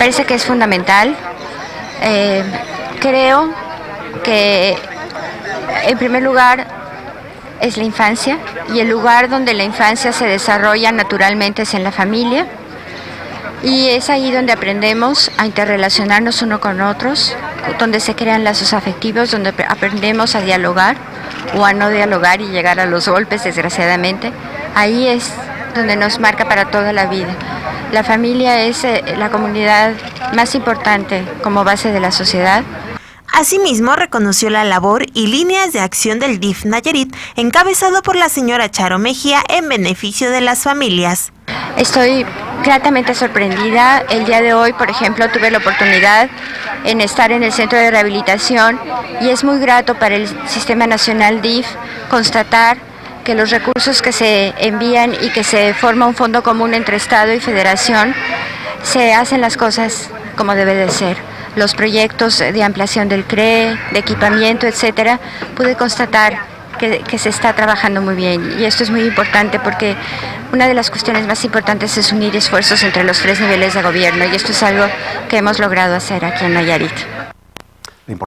parece que es fundamental. Creo que en primer lugar es la infancia, y el lugar donde la infancia se desarrolla naturalmente es en la familia, y es ahí donde aprendemos a interrelacionarnos uno con otros, donde se crean lazos afectivos, donde aprendemos a dialogar o a no dialogar y llegar a los golpes, desgraciadamente. Ahí es donde nos marca para toda la vida. La familia es la comunidad más importante como base de la sociedad. Asimismo, reconoció la labor y líneas de acción del DIF Nayarit, encabezado por la señora Charo Mejía, en beneficio de las familias. Estoy gratamente sorprendida. El día de hoy, por ejemplo, tuve la oportunidad en estar en el centro de rehabilitación, y es muy grato para el Sistema Nacional DIF constatar que los recursos que se envían y que se forma un fondo común entre Estado y Federación, se hacen las cosas como debe de ser. Los proyectos de ampliación del CRE, de equipamiento, etcétera, pude constatar que se está trabajando muy bien, y esto es muy importante porque una de las cuestiones más importantes es unir esfuerzos entre los 3 niveles de gobierno, y esto es algo que hemos logrado hacer aquí en Nayarit.